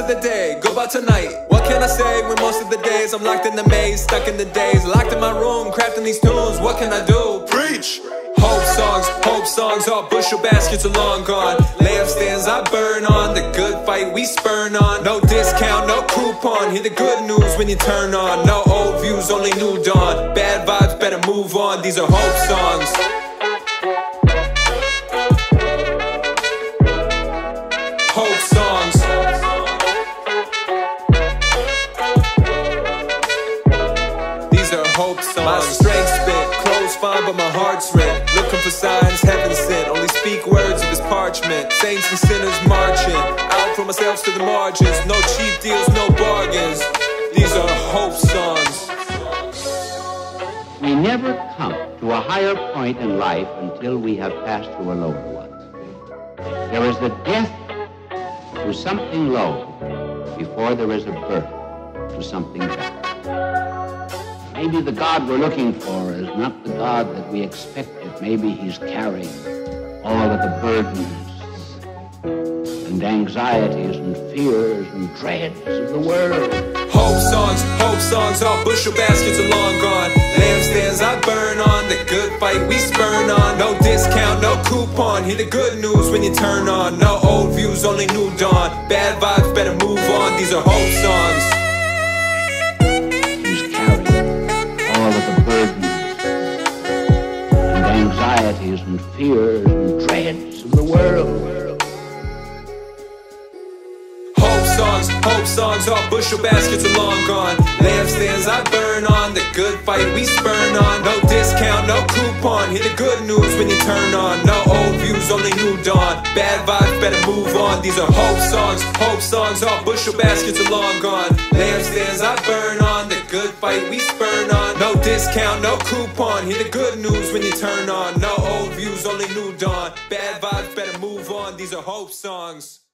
of the day, go about tonight. What can I say when most of the days I'm locked in the maze, stuck in the days, locked in my room, crafting these tunes? What can I do? Preach! Hope songs, all bushel baskets are long gone. Lampstands I burn on, the good fight we spurn on. No discount, no coupon, hear the good news when you turn on. No old views, only new dawn. Bad vibes, better move on, these are hope songs. Hope songs. These are hope songs. My strength spent, clothes fine but my heart's rent. Looking for signs heaven sent, only speak words of his parchment. Saints and sinners marching, out from ourselves to the margins. No cheap deals, no bargains. These are hope songs. We never come to a higher point in life until we have passed through a lower one. There is a death to something low before there is a birth to something better. Maybe the God we're looking for is not the God that we expected. Maybe he's carrying all of the burdens and anxieties and fears and dreads of the world. Hope songs, all bushel baskets are long gone. Lampstands I burn on, the good fight we spurn on. No discount, no coupon, hear the good news when you turn on. No old views, only new dawn. Bad vibes, better move on, these are hope songs. He's carrying all of the burdens and anxieties and fears and dreads of the world. Hope songs, all bushel baskets are long gone. Lampstands I burn on, the good fight we spurn on. No discount, no coupon, hear the good news when you turn on. No old views, only new dawn. Bad vibes, better move on, these are hope songs, all bushel baskets are long gone. Lampstands I burn on, the good fight we spurn on. No discount, no coupon, hear the good news when you turn on. No old views, only new dawn. Bad vibes, better move on, these are hope songs.